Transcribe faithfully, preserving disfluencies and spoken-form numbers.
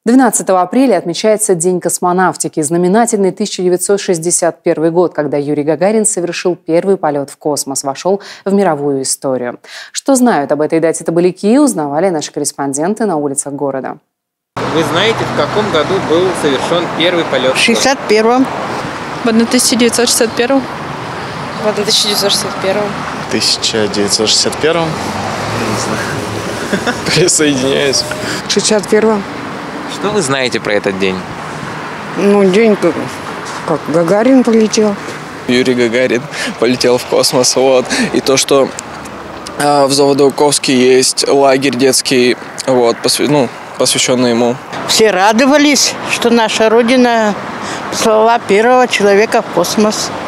двенадцатого апреля отмечается День космонавтики, знаменательный тысяча девятьсот шестьдесят первый год, когда Юрий Гагарин совершил первый полет в космос, вошел в мировую историю. Что знают об этой дате табаляки, узнавали наши корреспонденты на улицах города. Вы знаете, в каком году был совершен первый полет? В шестьдесят первом. В тысяча девятьсот шестьдесят первом. В тысяча девятьсот шестьдесят первом. тысяча девятьсот шестьдесят первом. Не знаю. Присоединяюсь. В шестьдесят первом. Что вы знаете про этот день? Ну, день, как, как Гагарин полетел. Юрий Гагарин полетел в космос. Вот. И то, что э, в Заводоуковске есть лагерь детский, вот, посвя... ну, посвященный ему. Все радовались, что наша Родина послала первого человека в космос.